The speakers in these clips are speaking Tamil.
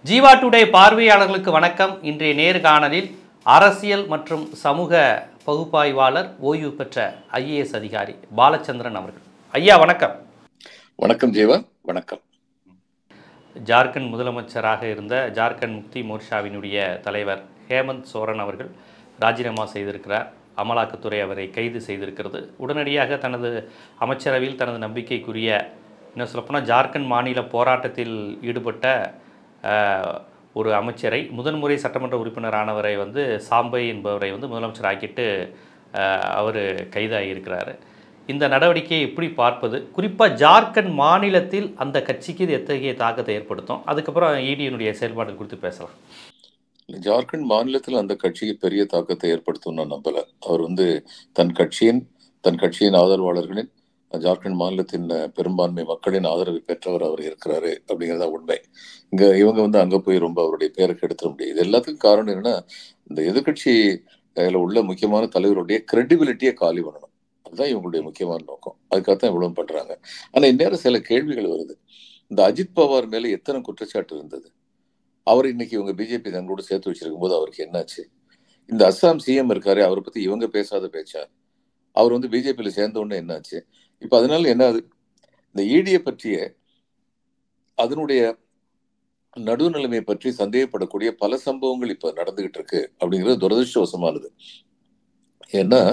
ஜீவா டுடே பார்வையாளர்களுக்கு வணக்கம். இன்றைய நேர்காணலில் அரசியல் மற்றும் சமூக பகுப்பாய்வாளர், ஓய்வு பெற்ற ஐஏஎஸ் அதிகாரி பாலச்சந்திரன் அவர்கள். ஐயா வணக்கம். வணக்கம் ஜீவா. வணக்கம். ஜார்க்கண்ட் முதலமைச்சராக இருந்த ஜார்க்கண்ட் முக்தி மோர்ச்சாவினுடைய தலைவர் ஹேமந்த் சோரன் அவர்கள் ராஜினாமா செய்திருக்கிறார். அமலாக்கத்துறை அவரை கைது செய்திருக்கிறது. உடனடியாக தனது அமைச்சரவையில் தனது நம்பிக்கைக்குரிய, இன்னும் சொல்லப்போனால் ஜார்க்கண்ட் மாநில போராட்டத்தில் ஈடுபட்ட ஒரு அமைச்சரை, முதன்முறை சட்டமன்ற உறுப்பினரானவரை சாம்பை என்பவரை முதலமைச்சர் ஆக்கிட்டு அவர் கைதாகியிருக்கிறார். இந்த நடவடிக்கையை எப்படி பார்ப்பது? குறிப்பாக ஜார்க்கண்ட் மாநிலத்தில் அந்த கட்சிக்கு இது எத்தகைய தாக்கத்தை ஏற்படுத்தும்? அதுக்கப்புறம் இடியினுடைய செயல்பாடு குறித்து பேசலாம். ஜார்க்கண்ட் மாநிலத்தில் அந்த கட்சிக்கு பெரிய தாக்கத்தை ஏற்படுத்தும் நான் நம்பல. அவர் தன் கட்சியின் ஆதரவாளர்களின், ஜார்க்கண்ட் மாநிலத்தின் பெரும்பான்மை மக்களின் ஆதரவை பெற்றவர் அவர் இருக்கிறாரு அப்படிங்கிறதா உண்மை. இவங்க அங்க போய் ரொம்ப அவருடைய பேரை கெடுத்துட முடியும். இது எல்லாத்துக்கும் காரணம் என்னன்னா, இந்த எதிர்கட்சி உள்ள முக்கியமான தலைவருடைய கிரெடிபிலிட்டியை காலி பண்ணணும். அதுதான் இவங்களுடைய முக்கியமான நோக்கம். அதுக்காகத்தான் இவ்வளவு பண்றாங்க. ஆனா இந்நேரம் சில கேள்விகள் வருது. இந்த அஜித் பவார் மேல எத்தனை குற்றச்சாட்டு இருந்தது? அவர் இன்னைக்கு இவங்க பிஜேபி தங்களோட சேர்த்து வச்சிருக்கும் போது அவருக்கு என்னாச்சு? இந்த அஸ்ஸாம் சிஎம் இருக்காரு, அவரை பத்தி இவங்க பேசாத பேச்சா? அவர் பிஜேபியில சேர்ந்த உடனே என்னாச்சு? இப்ப அதனால என்ன, இந்த ஈடியை பற்றிய அதனுடைய நடுநிலைமை பற்றி சந்தேகப்படக்கூடிய பல சம்பவங்கள் இப்ப நடந்துகிட்டு இருக்கு அப்படிங்கிறது துரதிருஷ்டவசமானது. ஏன்னா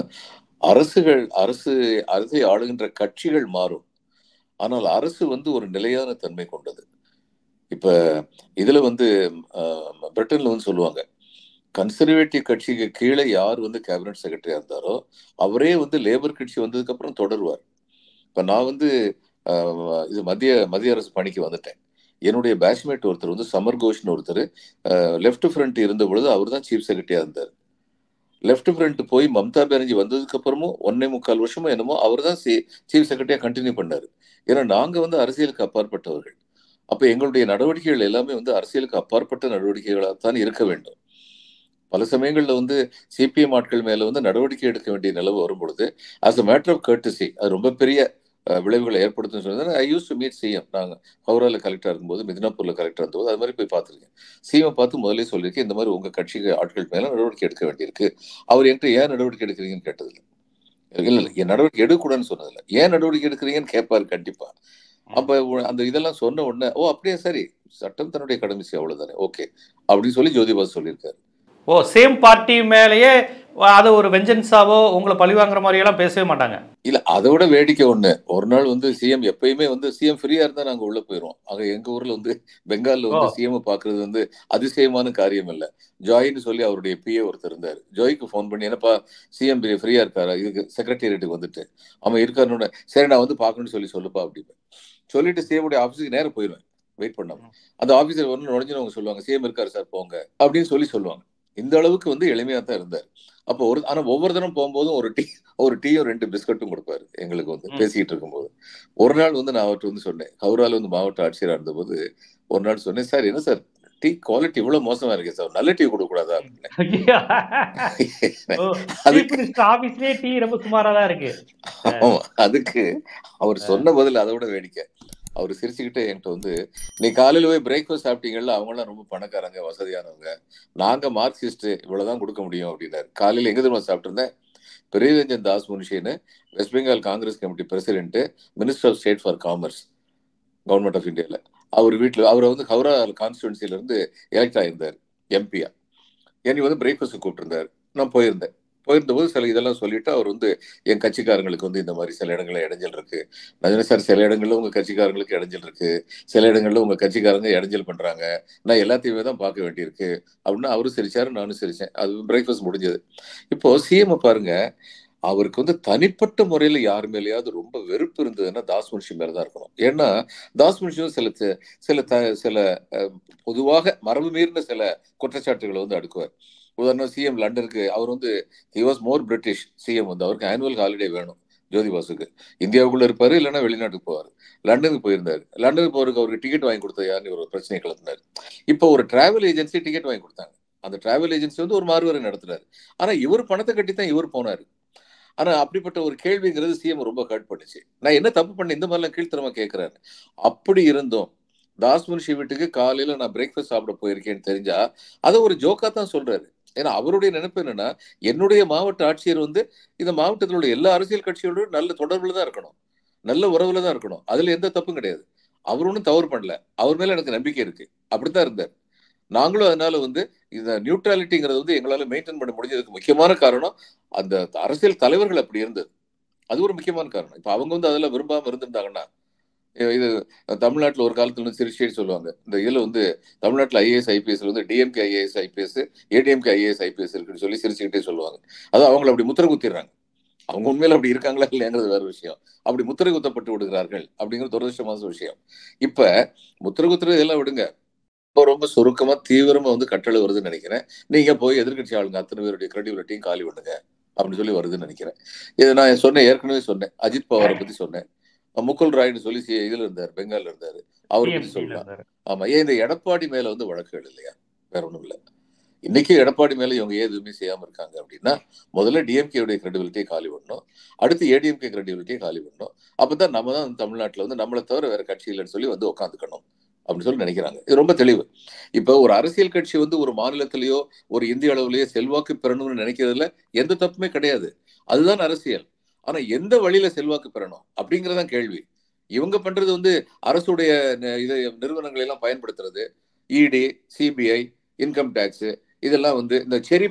அரசை ஆளுகின்ற கட்சிகள் மாறும், ஆனால் அரசு ஒரு நிலையான தன்மை கொண்டது. இப்ப இதுல பிரிட்டன்ல சொல்லுவாங்க, கன்சர்வேட்டிவ் கட்சிக்கு கீழே யார் கேபினட் செக்ரட்டரியா இருந்தாரோ அவரே லேபர் கட்சி வந்ததுக்கு அப்புறம் தொடருவார். இப்ப நான் இது மத்திய அரசு பணிக்கு வந்துட்டேன். என்னுடைய பேட்ச்மேட் ஒருத்தர் சமர் கோஷ்னு ஒருத்தர் லெப்ட் ஃப்ரண்ட் இருந்த பொழுது அவர் தான் சீஃப் செக்ரட்டரியா இருந்தார். லெப்ட் ஃப்ரண்ட் போய் மம்தா பானர்ஜி வந்ததுக்கு அப்புறமும் 1.25 வருஷமோ என்னமோ அவர் தான் சீஃப் செக்ரட்டரியா கண்டினியூ பண்ணாரு. ஏன்னா நாங்க அரசியலுக்கு அப்பாற்பட்டவர்கள். அப்ப எங்களுடைய நடவடிக்கைகள் எல்லாமே அரசியலுக்கு அப்பாற்பட்ட நடவடிக்கைகளாகத்தான் இருக்க வேண்டும். பல சமயங்கள்ல சிபிஎம் ஆட்கள் மேல நடவடிக்கை எடுக்க வேண்டிய நிலவு வரும் பொழுது as a matter of courtesy அது ரொம்ப பெரிய விளைவுகளை ஏற்படுத்தும் சொன்னது. I used to meet CM. நாங்க ஹவுரால கலெக்டர் இருக்கும்போது, மிதினாப்பூர்ல கலெக்டர் இருந்தபோது அது மாதிரி போய் பார்த்துருக்கேன். சிஎம் பார்த்து முதலே சொல்லியிருக்கேன், இந்த மாதிரி உங்க கட்சிக்கு ஆட்கள் மேல நடவடிக்கை எடுக்க வேண்டியிருக்கு. அவர் என்கிட்ட ஏன் நடவடிக்கை எடுக்கிறீங்கன்னு கேட்டதில்லை. இல்ல என் நடவடிக்கை எடுக்கூடாதுன்னு சொன்னதில்லை, ஏன் நடவடிக்கை எடுக்கிறீங்கன்னு கேட்பாரு கண்டிப்பா. அப்ப அந்த இதெல்லாம் சொன்ன உடனே, ஓ அப்படியே, சரி, சட்டம் தன்னுடைய கடமை செய்ய, அவ்வளவுதானே, ஓகே அப்படின்னு சொல்லி ஜோதிபாஸ் சொல்லியிருக்காரு. ஓ, சேம் பார்ட்டி மேலேயே அது ஒரு வெஞ்சன்ஸாவோ உங்களை பழிவாங்குற மாதிரி எல்லாம் பேசவே மாட்டாங்க. இல்ல, அதை விட வேடிக்கை ஒண்ணு, ஒரு நாள் சிஎம் எப்பயுமே சிஎம் ஃப்ரீயா இருந்தா நாங்க உள்ள போயிருவோம். ஆக எங்க ஊர்ல பெங்கால்ல சிஎம் பாக்குறது அதிசயமான காரியம் இல்ல. ஜாயின்னு சொல்லி அவருடைய பிஏ ஒருத்தர் இருந்தாரு. ஜாய்க்கு போன் பண்ணி, என்னப்பா சிஎம் ஃப்ரீயா இருக்காரா, இதுக்கு செக்ரட்டேரியட்டுக்கு அவன் இருக்காருன்னு, சரி நான் பாக்கணும்னு சொல்லுப்பா அப்படின்னு சொல்லிட்டு சிஎம் உடைய ஆபீஸுக்கு நேரம் போயிருவேன், வெயிட் பண்ணாம. அந்த ஆபீசர் நுழைஞ்சுன்னு அவங்க சொல்லுவாங்க, சிஎம் இருக்காரு சார் போங்க அப்படின்னு சொல்லுவாங்க. இந்த அளவுக்கு எளிமையா தான் இருந்தார். அப்போ ஆனா ஒவ்வொரு தினம் போகும்போதும் ஒரு டீயும் 2 பிஸ்கட்டும் கொடுப்பாரு எங்களுக்கு பேசிட்டு இருக்கும்போது. ஒரு நாள் நான் அவர்கிட்ட சொன்னேன், ஹவுரால மாவட்ட ஆட்சியரா இருந்தபோது ஒரு நாள் சொன்னேன், சார் என்ன சார் டீ குவாலிட்டி இவ்வளவு மோசமா இருக்கு சார், நல்ல டீ கொடுக்க கூடாதா? அதுக்கு அவர் சொன்ன பதில் அதை விட வேடிக்கை. அவர் சிரிச்சுக்கிட்டே என்கிட்ட நீ காலையில போய் பிரேக்ஃபாஸ்ட் சாப்பிட்டீங்கல்ல, அவங்க எல்லாம் ரொம்ப பணக்காரங்க, வசதியானவங்க, நாங்க மார்க்சிஸ்ட், இவ்வளவுதான் கொடுக்க முடியும் அப்படின்னாரு. காலையில எங்க தெரியுமா சாப்பிட்டு இருந்தேன்? பிரியரஞ்சன் தாஸ் முன்ஷின்னு, West Bengal Congress committee president, minister of state for commerce, government of இந்தியால. அவர் வீட்டுல அவர் ஹவுரா கான்ஸ்டிடுவன்சில இருந்து எலெக்ட் ஆயிருந்தார் எம்பியா. என்னை பிரேக்ஃபாஸ்ட் கூப்பிட்டு இருந்தாரு. நான் போயிருந்தபோது சில இதெல்லாம் சொல்லிட்டு அவர் என் கட்சிக்காரங்களுக்கு இந்த மாதிரி சில இடங்கள்ல இடைஞ்சல் இருக்கு. நான் சார், சில இடங்கள்ல உங்க கட்சிக்காரங்களுக்கு இடைஞ்சல் இருக்கு, சில இடங்கள்ல உங்க கட்சிக்காரங்க இடைஞ்சல் பண்றாங்க, நான் எல்லாத்தையுமே தான் பார்க்க வேண்டியிருக்கு அப்படின்னு அவரும் சிரிச்சாரு, நானும் சிரிச்சேன். அது பிரேக்ஃபாஸ்ட் முடிஞ்சது. இப்போ சிஎம் பாருங்க, அவருக்கு தனிப்பட்ட முறையில யார் மேலேயாவது ரொம்ப வெறுப்பு இருந்ததுன்னா தாஸ் முன்ஷி மேலதான் இருக்கணும். ஏன்னா தாஸ் முன்ஷியும் சில பொதுவாக மரபு மீறின சில குற்றச்சாட்டுகளை அடுக்குவார். உதாரணம், சிஎம் லண்டனுக்கு அவர் he was more British CM. அவருக்கு ஆனுவல் ஹாலிடே வேணும் ஜோதிபாசுக்கு. இந்தியாவுக்குள்ள இருப்பாரு, இல்லைன்னா வெளிநாட்டுக்கு போவார். லண்டனுக்கு போயிருந்தாரு. லண்டனுக்கு போறதுக்கு அவருக்கு டிக்கெட் வாங்கி கொடுத்தது யாருன்னு ஒரு பிரச்சனை கிளம்பினாரு. இப்போ ஒரு டிராவல் ஏஜென்சி டிக்கெட் வாங்கி கொடுத்தாங்க. அந்த டிராவல் ஏஜென்சி ஒரு மாறுவரை நடத்துறாரு. ஆனா இவர் பணத்தை கட்டி தான் இவர் போனாரு. ஆனா அப்படிப்பட்ட ஒரு கேள்விங்கிறது சிஎம் ரொம்ப ஹர்ட் பண்ணுச்சு. நான் என்ன தப்பு பண்ண, இந்த மாதிரிலாம் கீழ்த்தரமா கேட்கிறாரு. அப்படி இருந்தோம் தாஸ்முன்ஷி வீட்டுக்கு காலையில நான் பிரேக்ஃபாஸ்ட் சாப்பிட போயிருக்கேன்னு தெரிஞ்சா அதை ஒரு ஜோக்கா தான் சொல்றாரு. ஏன்னா அவருடைய நினைப்பு என்னன்னா, என்னுடைய மாவட்ட ஆட்சியர் வந்து இந்த மாவட்டத்தில் உள்ள எல்லா அரசியல் கட்சியோட நல்ல தொடர்புல தான் இருக்கணும், நல்ல உறவுல தான் இருக்கணும், அதுல எந்த தப்பும் கிடையாது. அவர் ஒன்றும் தவறு பண்ணல, அவர் மேல எனக்கு நம்பிக்கை இருக்கு, அப்படித்தான் இருந்தார். நாங்களும் அதனால வந்து இந்த நியூட்ரலிட்டிங்கிறது வந்து எங்களால மெயின்டைன் பண்ண முடிஞ்சதுக்கு முக்கியமான காரணம் அந்த அரசியல் தலைவர்கள் அப்படி இருந்தது. அது ஒரு முக்கியமான காரணம். இப்ப அவங்க வந்து அதெல்லாம் விரும்பாம இருந்திருந்தாங்கன்னா, இது தமிழ்நாட்டில் ஒரு காலத்துல வந்து சிரிச்சேன்னு சொல்லுவாங்க. இந்த இதுல வந்து தமிழ்நாட்டில் ஐஏஎஸ் ஐபிஎஸ்ல வந்து DMK IAS IPS, ADMK IAS IPS இருக்குன்னு சொல்லி சிரிச்சுக்கிட்டே சொல்லுவாங்க. அது அவங்களை அப்படி முத்திரை குத்திடுறாங்க. அவங்க உண்மையில அப்படி இருக்காங்களா இல்லையாங்கிறது வேற விஷயம். அப்படி முத்திரை குத்தப்பட்டு விடுகிறார்கள் அப்படிங்கிறது துரதிருஷ்டமான விஷயம். இப்ப முத்திரை குத்துறது எல்லாம் விடுங்க, இப்போ ரொம்ப சுருக்கமா தீவிரமா வந்து கட்டளை வருதுன்னு நினைக்கிறேன். நீங்க போய் எதிர்கட்சி ஆளுங்க அத்தனை பேருடைய கிரெடிபிலிட்டியும் காலி பண்ணுங்க அப்படின்னு சொல்லி வருதுன்னு நினைக்கிறேன். இது நான் சொன்னேன், ஏற்கனவே சொன்னேன், அஜித் பவாரை பத்தி சொன்னேன். முகுல் ராய்னு சொல்லி இதுல இருந்தாரு, பெங்கால்ல இருந்தாரு, அவரை பத்தி சொல்லலாம். ஆமா, ஏன் இந்த எடப்பாடி மேல வந்து வழக்குகள் இல்லையா? வேற ஒண்ணும் இல்லை. இன்னைக்கு எடப்பாடி மேல இவங்க எதுவுமே செய்யாம இருக்காங்க அப்படின்னா, முதல்ல டிஎம்கே கிரெடிபிலிட்டியை காலி பண்ணணும், அடுத்து ஏடிஎம்கே கிரெடிபிலிட்டியை காலி பண்ணணும். அப்பதான் நம்ம தான் தமிழ்நாட்டில் வந்து நம்மளை தவிர வேற கட்சி இல்லைன்னு சொல்லி வந்து உட்காந்துக்கணும் அப்படின்னு சொல்லி நினைக்கிறாங்க. இது ரொம்ப தெளிவு. இப்ப ஒரு அரசியல் கட்சி வந்து ஒரு மாநிலத்திலேயோ ஒரு இந்திய அளவுலயோ செல்வாக்கு பெறணும்னு நினைக்கிறதுல எந்த தப்புமே கிடையாது, அதுதான் அரசியல். ஆனா எந்த வழியில செல்வாக்கு பெறணும் அப்படிங்கறதான் கேள்வி. இவங்க பண்றது வந்து அரசுடைய இதை நிறுவனங்களை எல்லாம் பயன்படுத்துறது, இடி, சிபிஐ, இன்கம் டாக்ஸ், இதெல்லாம் வந்து இந்த செரி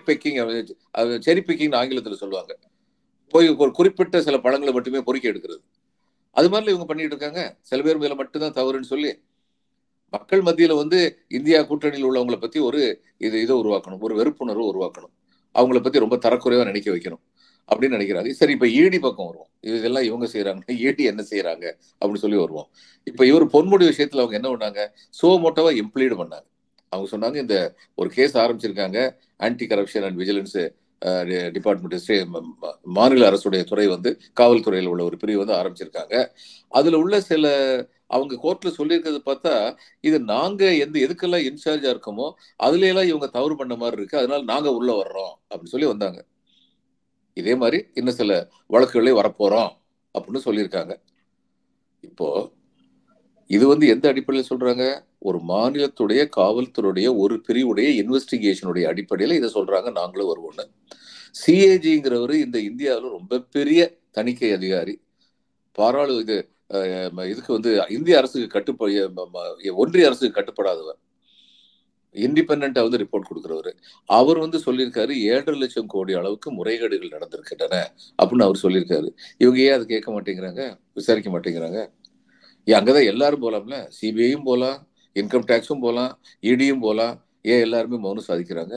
பிக்கிங் ஆங்கிலத்தில் சொல்லுவாங்க. போய் ஒரு குறிப்பிட்ட சில பழங்களை மட்டுமே பொறுக்கி எடுக்கிறது, அது மாதிரி இவங்க பண்ணிட்டு இருக்காங்க. சில பேர் மேல மட்டும்தான் தவறுன்னு சொல்லி மக்கள் மத்தியில வந்து இந்தியா கூட்டணியில் உள்ளவங்களை பத்தி ஒரு இதை உருவாக்கணும், ஒரு வெறுப்புணர்வு உருவாக்கணும், அவங்களை பத்தி ரொம்ப தரக்குறைவா நினைக்க வைக்கணும் அப்படின்னு நினைக்கிறாங்க. சரி, இப்ப ஈடி பக்கம் வருவோம். இதெல்லாம் இவங்க செய்யறாங்க, ஈடி என்ன செய்யறாங்க அப்படின்னு சொல்லி வருவோம். இப்ப இவர் பொன்முடி விஷயத்துல அவங்க என்ன பண்ணாங்க, சோ மோட்டோவா இம்ப்ளீட் பண்ணாங்க. அவங்க சொன்னாங்க, இந்த ஒரு கேஸ் ஆரம்பிச்சிருக்காங்க, anti corruption and vigilance department, மாநில அரசுடைய துறை வந்து காவல்துறையில் உள்ள ஒரு பிரிவு வந்து ஆரம்பிச்சிருக்காங்க. அதுல உள்ள சில அவங்க கோர்ட்ல சொல்லியிருக்கிறது பார்த்தா, இது நாங்க எதுக்கெல்லாம் இன்சார்ஜா இருக்கோமோ அதுல எல்லாம் இவங்க தவறு பண்ண மாதிரி இருக்கு, அதனால நாங்க உள்ள வர்றோம் அப்படின்னு சொல்லி வந்தாங்க. இதே மாதிரி இன்னும் சில வழக்குகளே வரப்போறோம் அப்படின்னு சொல்லியிருக்காங்க. இப்போ இது வந்து எந்த அடிப்படையில் சொல்றாங்க, ஒரு மாநிலத்துடைய காவல்துறையுடைய ஒரு பிரிவுடைய இன்வெஸ்டிகேஷனுடைய அடிப்படையில் இதை சொல்றாங்க, நாங்களும் வருவோம்னு. சிஏஜிங்கிறவர் இந்த இந்தியாவில் ரொம்ப பெரிய தணிக்கை அதிகாரி, இதுக்கு வந்து இந்திய அரசுக்கு ஒன்றிய அரசுக்கு கட்டுப்படாதவர், இண்டிபெண்டா வந்து ரிப்போர்ட் கொடுக்கிறவர். அவர் வந்து சொல்லியிருக்காரு 7.5 லட்சம் கோடி அளவுக்கு முறைகேடுகள் நடந்திருக்கின்றன அப்படின்னு அவர் சொல்லியிருக்காரு. இவங்க ஏன் அதை கேட்க மாட்டேங்கிறாங்க, விசாரிக்க மாட்டேங்கிறாங்க? அங்கதான் எல்லாரும் போலாம்ல, சிபிஐயும் போலாம், இன்கம் டாக்ஸும் போலாம், இடியும் போலாம், ஏன் எல்லாருமே மௌனம் சாதிக்கிறாங்க?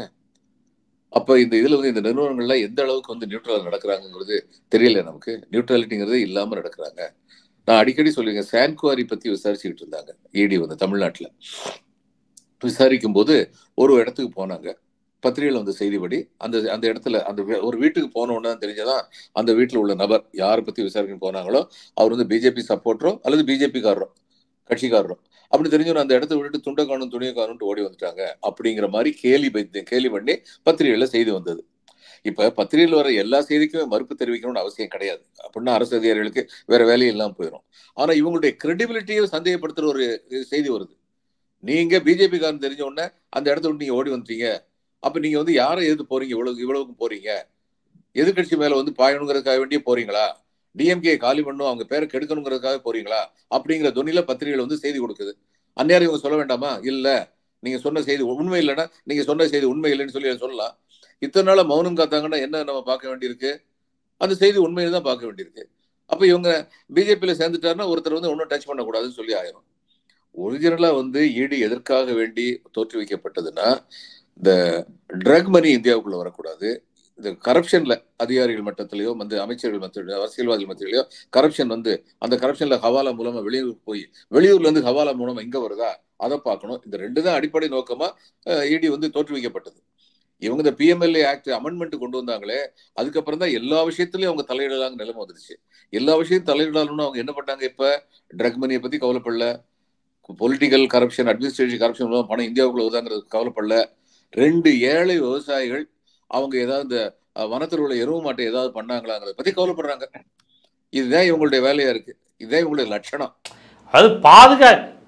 அப்ப இந்த இதுல வந்து இந்த நிறுவனங்கள்ல எந்த அளவுக்கு வந்து நியூட்ரலா நடக்கிறாங்கிறது தெரியல நமக்கு. நியூட்ரலிட்டிங்கிறதே இல்லாம நடக்கிறாங்க. நான் அடிக்கடி சொல்லுவேன், சான்குவாரி பத்தி விசாரிச்சுக்கிட்டு இருந்தாங்க இடி வந்து தமிழ்நாட்டுல. விசாரிக்கும் போது ஒரு இடத்துக்கு போனாங்க, பத்திரிகையில் வந்த செய்திப்படி அந்த இடத்துல ஒரு வீட்டுக்கு போனோன்னு தெரிஞ்சதான் அந்த வீட்டுல உள்ள நபர் யாரை பத்தி விசாரிக்க போனாங்களோ அவர் வந்து பிஜேபி சப்போர்ட்டரோ அல்லது பிஜேபி காரரோ கட்சிக்காரரோ அப்படி தெரிஞ்சவங்க அந்த இடத்த விட்டுட்டு துண்டை காணும் துணியை காணும்ட்டு ஓடி வந்துட்டாங்க அப்படிங்கிற மாதிரி கேலி பண்ணி பத்திரிகையில செய்தி வந்தது. இப்ப பத்திரிகையில் வர எல்லா செய்திக்குமே மறுப்பு தெரிவிக்கணும்னு அவசியம் கிடையாது, அப்படின்னா அரசு அதிகாரிகளுக்கு வேற வேலையும் இல்லாம போயிடும். ஆனா இவங்களுடைய கிரெடிபிலிட்டியை சந்தேகப்படுத்துற ஒரு செய்தி வருது. நீங்க பிஜேபி காரன் தெரிஞ்ச உடனே அந்த இடத்த விட்டு நீங்க ஓடி வந்துட்டீங்க, அப்ப நீங்க வந்து யாரை எதிர்த்து போறீங்க, இவ்வளவுக்கும் போறீங்க, எதிர்கட்சி மேல வந்து பாயணுங்கிறதுக்காக வேண்டிய போறீங்களா, டிஎம்கே காலி பண்ணும் அவங்க பேரை கெடுக்கணுங்கிறதுக்காக போறீங்களா அப்படிங்கிற துணியில பத்திரிகைகள் வந்து செய்தி கொடுக்குது. அந்நேரம் இவங்க சொல்ல வேண்டாமா, இல்ல நீங்க சொன்ன செய்தி உண்மை இல்லைன்னா நீங்க சொன்ன செய்தி உண்மை இல்லைன்னு சொல்லி சொல்லலாம். இத்தனை நாள மௌனம் காத்தாங்கன்னா என்ன நம்ம பார்க்க வேண்டியிருக்கு, அந்த செய்தி உண்மையில தான் பார்க்க வேண்டியிருக்கு. அப்ப இவங்க பிஜேபியில சேர்ந்துட்டாருன்னா ஒருத்தர் வந்து ஒன்னும் டச் பண்ணக்கூடாதுன்னு சொல்லி ஆயிரும். ஒரிஜினலா வந்து ஈடு எதற்காக வேண்டி தோற்றுவிக்கப்பட்டதுன்னா, இந்த ட்ரக் மணி இந்தியாவுக்குள்ள வரக்கூடாது, இந்த கரப்ஷன்ல அதிகாரிகள் மட்டத்திலேயோ வந்து அமைச்சர்கள் மத்தியிலோ அரசியல்வாதிகள் மத்தியிலையோ கரப்ஷன் வந்து அந்த கரப்ஷன்ல ஹவாலா மூலமா வெளியூருக்கு போய் வெளியூர்ல இருந்து ஹவாலா மூலமா இங்க வருதா அதை பார்க்கணும். இந்த ரெண்டு தான் அடிப்படை நோக்கமா இடி வந்து தோற்றுவிக்கப்பட்டது. இவங்க இந்த பிஎம்எல்ஏ ஆக்ட் அமெண்ட்மெண்ட் கொண்டு வந்தாங்களே, அதுக்கப்புறம் தான் எல்லா விஷயத்திலயும் அவங்க தலையிடலாங்க நிலைமை வந்துருச்சு. எல்லா விஷயத்தையும் தலையிடலாம்னு அவங்க என்ன பண்ணாங்க, இப்ப ட்ரக் மணியை பத்தி கவலைப்படல, பொலிட்டிக்கல் கரப்ஷன், அட்மினிஸ்ட்ரேட்டிவ் கரப்ஷன் மூலம் பணம் இந்தியாவுக்குள்ள உதாங்கிறது கவலைப்படல. 2 ஏழை விவசாயிகள் அவங்க ஏதாவது வனத்தில் உள்ள எருவு மாட்டை ஏதாவது பண்ணாங்களாங்கிறத பத்தி கவலைப்படுறாங்க. இதுதான் இவங்களுடைய வேலையா இருக்கு, இதுதான் இவங்களுடைய லட்சணம். அது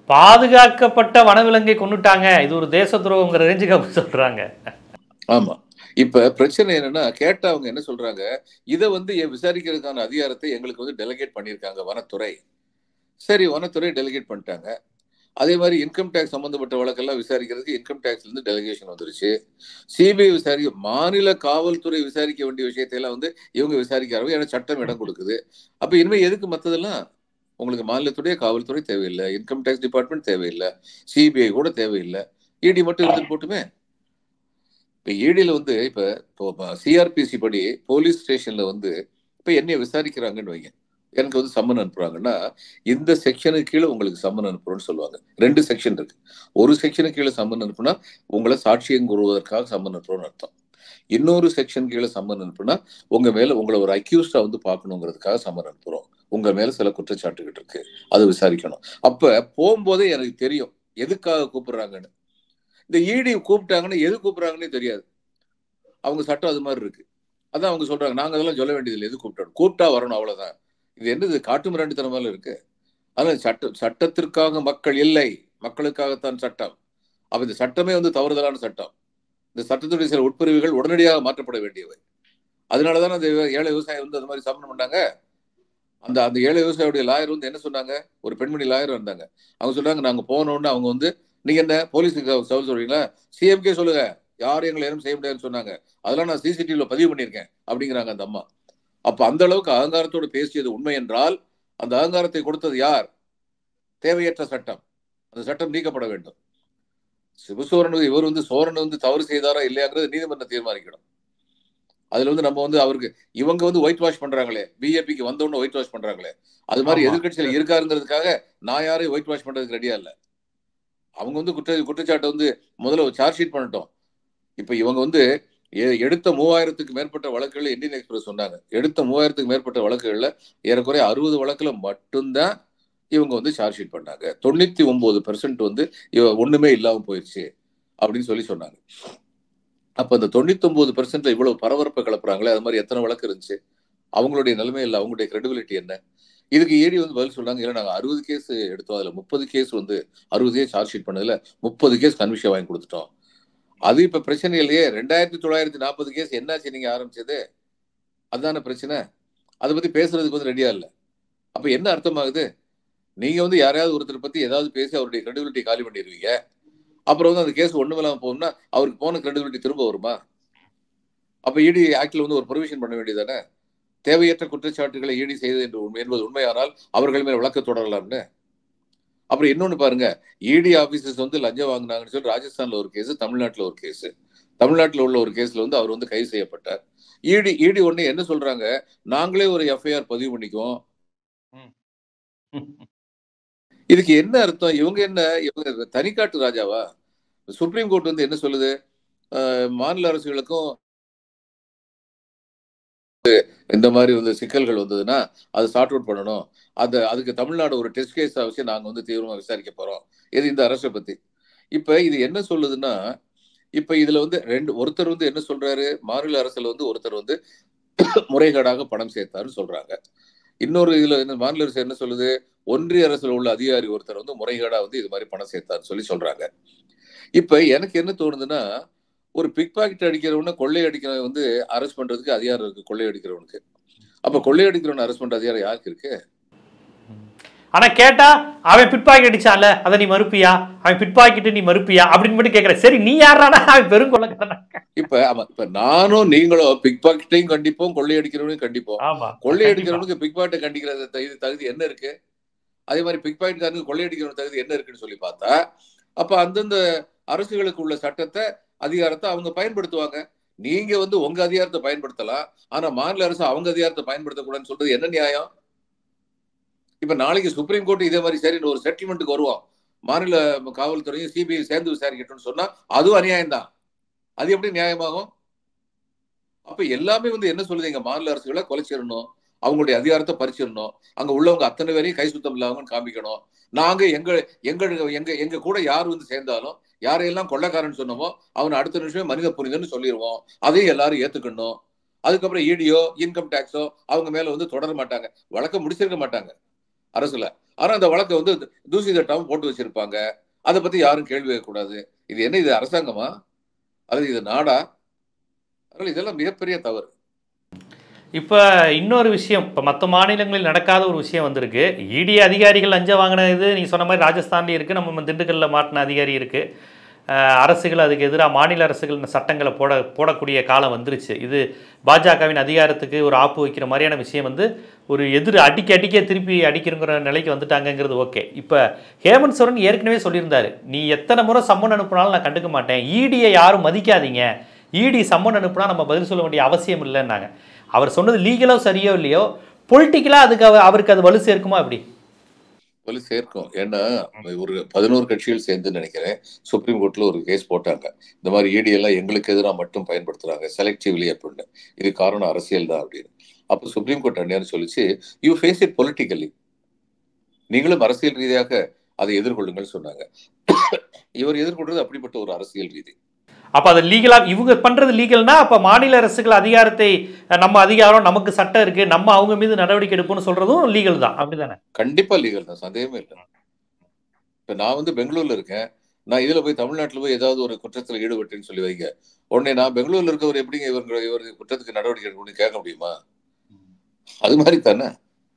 பாதுகாக்கப்பட்ட வனவிலங்கை கொண்டுட்டாங்க, இது ஒரு தேச துரோகங்கிற ரேஞ்சுக்கு அவங்க சொல்றாங்க. ஆமா. இப்ப பிரச்சனை என்னன்னா, கேட்டா அவங்க என்ன சொல்றாங்க, இத வந்து விசாரிக்கிறதுக்கான அதிகாரத்தை எங்களுக்கு வந்து டெலிகேட் பண்ணியிருக்காங்க வனத்துறை. சரி, வனத்துறை டெலிகேட் பண்ணிட்டாங்க. அதே மாதிரி இன்கம் டேக்ஸ் சம்பந்தப்பட்ட வழக்கெல்லாம் விசாரிக்கிறதுக்கு இன்கம் டேக்ஸ்ல இருந்து டெலிகேஷன் வந்துருச்சு. சிபிஐ விசாரிக்க, மாநில காவல்துறை விசாரிக்க வேண்டிய விஷயத்தை எல்லாம் வந்து இவங்க விசாரிக்க ஆரம்பிச்சு. ஏன்னா சட்டம் இடம் கொடுக்குது. அப்ப இனிமே எதுக்கு மத்ததெல்லாம்? உங்களுக்கு மாநிலத்துடைய காவல்துறை தேவையில்லை, இன்கம் டேக்ஸ் டிபார்ட்மெண்ட் தேவையில்லை, சிபிஐ கூட தேவையில்லை, இடி மட்டும் இருந்துட்டு போட்டுமே. இப்ப ஈடியில வந்து இப்போ சிஆர்பிசி படி போலீஸ் ஸ்டேஷன்ல வந்து இப்ப என்னைய விசாரிக்கிறாங்கன்னு வைங்க, எனக்கு வந்து சம்மன் அனுப்புறாங்கன்னா, இந்த செக்ஷனுக்கு கீழே உங்களுக்கு சம்மன் அனுப்புறோம்னு சொல்லுவாங்க. 2 செக்ஷன் இருக்கு. ஒரு செக்ஷனுக்கு கீழே சம்மன் அனுப்புனா உங்களை சாட்சியம் கூறுவதற்காக சம்மன் அனுப்புறோம்னு அர்த்தம். இன்னொரு செக்ஷன் கீழே சம்மன் அனுப்புனா உங்க மேல உங்களை ஒரு அக்யூஸ்டா வந்து பார்க்கணுங்கிறதுக்காக சம்மன் அனுப்புறோம். உங்க மேல சில குற்றச்சாட்டுகள் இருக்கு, அது விசாரிக்கணும். அப்ப போகும்போதே எனக்கு தெரியும் எதுக்காக கூப்பிடுறாங்கன்னு. இந்த இடி கூப்பிட்டாங்கன்னு எது கூப்பிடுறாங்கன்னே தெரியாது. அவங்க சட்டம் அது மாதிரி இருக்கு. அதான் அவங்க சொல்றாங்க, நாங்க அதெல்லாம் சொல்ல வேண்டியதில்லை, எது கூப்பிட்டோம், கூப்பிட்டா வரணும், அவ்வளவுதான். இது என்னது காட்டு மிராண்டித்தனமால இருக்கு. அதனால சட்டத்திற்காக மக்கள் இல்லை, மக்களுக்காகத்தான் சட்டம். அப்ப இந்த சட்டமே வந்து தவறுதலான சட்டம். இந்த சட்டத்துடைய சில உட்பிரிவுகள் உடனடியாக மாற்றப்பட வேண்டியவை. அதனாலதான் அந்த ஏழை விவசாயி வந்து அந்த மாதிரி சம்மன் பண்ணாங்க. அந்த அந்த ஏழை விவசாயியுடைய லாயர் வந்து என்ன சொன்னாங்க, ஒரு பெண்மணி லாயர் இருந்தாங்க. அவங்க சொல்றாங்க, நாங்க போனோம்னு அவங்க வந்து, நீங்க என்ன போலீஸுக்கு சவால் சொல்றீங்களா, சிஎம்கே சொல்லுங்க, யாரும் எங்களை எதுவும் செய்ய முடியாதுன்னு சொன்னாங்க, அதெல்லாம் நான் சிசிடிவில பதிவு பண்ணியிருக்கேன் அப்படிங்கிறாங்க அந்த அம்மா. அப்ப அந்த அளவுக்கு அகங்காரத்தோடு பேசியது உண்மை என்றால், அந்த அகங்காரத்தை கொடுத்தது யார்? தேவையற்ற சட்டம். அந்த சட்டம் நீக்கப்பட வேண்டும். சிவசோரன் இவர் வந்து சோரன் வந்து தவறு செய்தாரா இல்லையாங்கிறது நீதிமன்றம் தீர்மானிக்கணும். அதுல வந்து நம்ம வந்து அவருக்கு, இவங்க வந்து ஒயிட் வாஷ் பண்றாங்களே, பிஜேபிக்கு வந்தோன்னு ஒயிட் வாஷ் பண்றாங்களே, அது மாதிரி எதிர்கட்சியில் இருக்காருங்கிறதுக்காக நான் யாரையும் ஒயிட் வாஷ் பண்றதுக்கு ரெடியா இல்ல. அவங்க வந்து குற்றச்சாட்டை வந்து முதல்ல சார்ஜ் ஷீட் பண்ணட்டும். இப்ப இவங்க வந்து எடுத்த 3000க்கு மேற்பட்ட வழக்குகள் இந்தியன் எக்ஸ்பிரஸ் சொன்னாங்க. எடுத்த 3000க்கு மேற்பட்ட வழக்குகள்ல ஏறக்குறைய 60 வழக்குல மட்டும்தான் இவங்க வந்து சார்ஜ் ஷீட் பண்ணாங்க. 99% வந்து ஒண்ணுமே இல்லாம போயிடுச்சு அப்படின்னு சொல்லி சொன்னாங்க. அப்ப அந்த 99% இவ்வளவு பரபரப்பை கிளப்புறாங்களே, அது மாதிரி எத்தனை வழக்கு இருந்துச்சு? அவங்களுடைய நிலைமை இல்லை, அவங்களுடைய கிரெடிபிலிட்டி என்ன? இதுக்கு ஏடி வந்து பதில் சொல்றாங்க, இல்லை நாங்க 60 கேஸ் எடுத்தோம், அதுல 30 கேஸ் வந்து 60 சார்ஜ் ஷீட் பண்ணதுல 30 கேஸ் கன்விஷன் வாங்கி கொடுத்துட்டோம். அது இப்ப பிரச்சனை இல்லையே. 2940 கேஸ் என்னாச்சு நீங்க ஆரம்பிச்சது? அதுதான பிரச்சனை. அதை பத்தி பேசுறதுக்கு வந்து ரெடியா இல்லை. அப்ப என்ன அர்த்தமாகுது? நீங்க வந்து யாரையாவது ஒருத்தர் பத்தி ஏதாவது பேசி அவருடைய கிரெடிபிலிட்டி காலி பண்ணிடுவீங்க. அப்புறம் வந்து அந்த கேஸ் ஒண்ணுமில்லாம போகும்னா அவருக்கு போன கிரெடிபிலிட்டி திரும்ப வருமா? அப்ப இடி ஆக்ட்ல வந்து ஒரு ப்ரொவிஷன் பண்ண வேண்டியதானே, தேவையற்ற குற்றச்சாட்டுகளை ஈடு செய்தது என்பது உண்மையானால் அவர்கள் மேல் வழக்கு தொடரலாம்னு. அப்புறம் இன்னொன்னு பாருங்க, இடி ஆபீசர்ஸ் வந்து லஞ்சம் வாங்கினாங்கன்னு சொல்லி ராஜஸ்தான்ல ஒரு கேஸ், தமிழ்நாட்டுல ஒரு கேஸ். தமிழ்நாட்டுல உள்ள ஒரு கேஸ்ல வந்து அவர் வந்து கைது செய்யப்பட்டார். இடி ஒண்ணு என்ன சொல்றாங்க, நாங்களே ஒரு எஃப்ஐஆர் பதிவு பண்ணிக்குவோம். இதுக்கு என்ன அர்த்தம்? இவங்க தனிக்காட்டு ராஜாவா? சுப்ரீம் கோர்ட் வந்து என்ன சொல்லுது, மாநில அரசுகளுக்கும் இந்த மாதிரி வந்து சிக்கல்கள் வந்ததுன்னா அதை சார்ட் அவுட் பண்ணணும். அதுக்கு தமிழ்நாடு ஒரு டெஸ்ட் கேஸ் வச்சு நாங்க வந்து தீவிரமா விசாரிக்க போறோம். இது இந்த அரசை பத்தி. இப்ப இது என்ன சொல்லுதுன்னா, இப்ப இதுல வந்து ஒருத்தர் வந்து என்ன சொல்றாரு, மாநில அரசுல வந்து ஒருத்தர் வந்து முறைகேடாக பணம் சேர்த்தாருன்னு சொல்றாங்க. இன்னொரு இதுல மாநில அரசு என்ன சொல்லுது, ஒன்றிய அரசுல உள்ள அதிகாரி ஒருத்தர் வந்து முறைகேடா வந்து இது மாதிரி பணம் சேர்த்தாருன்னு சொல்றாங்க. இப்ப எனக்கு என்ன தோணுதுன்னா, ஒரு பிக் பாக்கெட் அடிக்கிறவன கொள்ளை அடிக்கிறவன் வந்து அரெஸ்ட் பண்றதுக்கு அதிகாரம் இருக்கு கொள்ளை அடிக்கிறவனுக்கு. அப்ப கொள்ளை அடிக்கிறவன் அரெஸ்ட் பண்ற அதிகாரம் யாருக்கு இருக்கு? ஆனா கேட்டா அவன் பிட் பாக்கெட் அடிச்சான்ல, அதை நீ மறுப்பியா? அவன் பிட் பாக்கெட் நீ மறுப்பியா அப்படின்னு மட்டும் கேட்கற. சரி, நீ யாரானா அவன் பெரும் கொள்ளைக்காரன்? இப்ப நானும் நீங்களும் பிக் பாக்கெட்டையும் கண்டிப்போம், கொள்ளை அடிக்கிறவனையும் கண்டிப்போம். கொள்ளை அடிக்கிறவனுக்கு பிக் பாக்கெட் கண்டிக்கிற தகுதி என்ன இருக்கு? அதே மாதிரி பிக் பாக்கெட்காரனுக்கு கொள்ளை அடிக்கிறவன் தகுதி என்ன இருக்குன்னு சொல்லி பார்த்தா, அப்ப அந்தந்த அரசுகளுக்கு உள்ள சட்டத்தை, அதிகாரத்தை அவங்க பயன்படுத்துவாங்க. நீங்க வந்து உங்க அதிகாரத்தை பயன்படுத்தலாம், ஆனா மாநில அரசு அவங்க அதிகாரத்தை பயன்படுத்தக்கூடாதுன்னு சொல்றது என்ன நியாயம்? இப்ப நாளைக்கு சுப்ரீம் கோர்ட் இதே மாதிரி சரி ஒரு செட்டில்மெண்ட்டுக்கு வருவோம், மாநில காவல்துறையும் சிபிஐ சேர்ந்து விசாரிக்கட்டும்னு சொன்னா அதுவும் அநியாயம் தான். அது எப்படி நியாயமாகும்? அப்ப எல்லாமே வந்து என்ன சொல்லுது, எங்க மாநில அரசுகளை குலைச்சிடணும், அவங்களுடைய அதிகாரத்தை பறிச்சிடணும், அங்க உள்ளவங்க அத்தனை பேரையும் கை சுத்தம் இல்லாம காமிக்கணும். நாங்க எங்க கூட யார் வந்து சேர்ந்தாலும் யாரையெல்லாம் கொள்ளைக்காரன்னு சொன்னோமோ அவன் அடுத்த நிமிஷமே மனித புரிதன்னு சொல்லிடுவோம். அதையும் எல்லாரும் ஏத்துக்கணும். அதுக்கப்புறம் இடியோ இன்கம் டாக்ஸோ அவங்க மேல வந்து தொடர மாட்டாங்க, வழக்கம் முடிச்சிருக்க மாட்டாங்க அரசுல. ஆனா அந்த வழக்கை வந்து தூசி தட்டாம போட்டு வச்சிருப்பாங்க. அதை பத்தி யாரும் கேள்வி கேட்கக்கூடாது. இது என்ன, இது அரசாங்கமா அல்லது இது நாடா? அதனால இதெல்லாம் மிகப்பெரிய தவறு. இப்போ இன்னொரு விஷயம், இப்போ மற்ற மாநிலங்களில் நடக்காத ஒரு விஷயம் வந்திருக்கு. இடி அதிகாரிகள் லஞ்சம் வாங்கின இது நீங்கள் சொன்ன மாதிரி ராஜஸ்தான்லேயும் இருக்குது, நம்ம திண்டுக்கல்லில் மாட்டின அதிகாரி இருக்குது. அரசுகள் அதுக்கு எதிராக மாநில அரசுகள் இந்த சட்டங்களை போடக்கூடிய காலம் வந்துருச்சு. இது பாஜகவின் அதிகாரத்துக்கு ஒரு ஆப்பு வைக்கிற மாதிரியான விஷயம் வந்து ஒரு அடிக்க திருப்பி அடிக்கிறங்கிற நிலைக்கு வந்துட்டாங்கங்கிறது ஓகே. இப்போ ஹேமந்த் சோரன் ஏற்கனவே சொல்லியிருந்தாரு, நீ எத்தனை முறை சம்மன் அனுப்புனாலும் நான் கண்டுக்க மாட்டேன், இடியை யாரும் மதிக்காதீங்க, இடி சம்மன் அனுப்புனா நம்ம பதில் சொல்ல வேண்டிய அவசியம் இல்லைன்னாங்க. அவர் சொன்னது லீகலோ சரியோ இல்லையோ, பொலிட்டிக்கலாக அதுக்கு அவருக்கு அது வலு சேர்க்குமா? அப்படி வலு சேர்க்கும். ஏன்னா ஒரு 11 கட்சிகள் சேர்ந்து நினைக்கிறேன் சுப்ரீம் கோர்ட்ல ஒரு கேஸ் போட்டாங்க, இந்த மாதிரி இடி எல்லாம் எங்களுக்கு எதிராக மட்டும் பயன்படுத்துறாங்க செலக்டிவ்லி அப்படின்னு. இது காரணம் அரசியல் தான் அப்படின்னு. அப்போ சுப்ரீம் கோர்ட் அந்நியாரம் சொல்லிச்சு, யூ ஃபேஸ் இட் பொலிட்டிக்கலி, நீங்களும் அரசியல் ரீதியாக அதை எதிர்கொள்ளுங்கள் சொன்னாங்க. இவர் எதிர்கொள்றது அப்படிப்பட்ட ஒரு அரசியல் ரீதி. அப்போ அது லீகலாக இவங்க பண்ணுறது லீகல்னா, அப்போ மாநில அரசுகள் அதிகாரத்தை நம்ம அதிகாரம், நமக்கு சட்டம் இருக்குது, நம்ம அவங்க மீது நடவடிக்கை எடுப்போம்னு சொல்கிறதும் லீகல் தான், அப்படி தானே? கண்டிப்பாக லீகல் தான், சந்தேகமே இல்லை. இப்போ நான் வந்து பெங்களூரில் இருக்கேன், நான் இதில் போய் தமிழ்நாட்டில் போய் ஏதாவது ஒரு குற்றத்தில் ஈடுபட்டேன்னு சொல்லி வைங்க, உடனே நான் பெங்களூரில் இருக்கவர் எப்படிங்க இவர் குற்றத்துக்கு நடவடிக்கை எடுக்கணும்னு கேட்க முடியுமா? அது மாதிரி தானே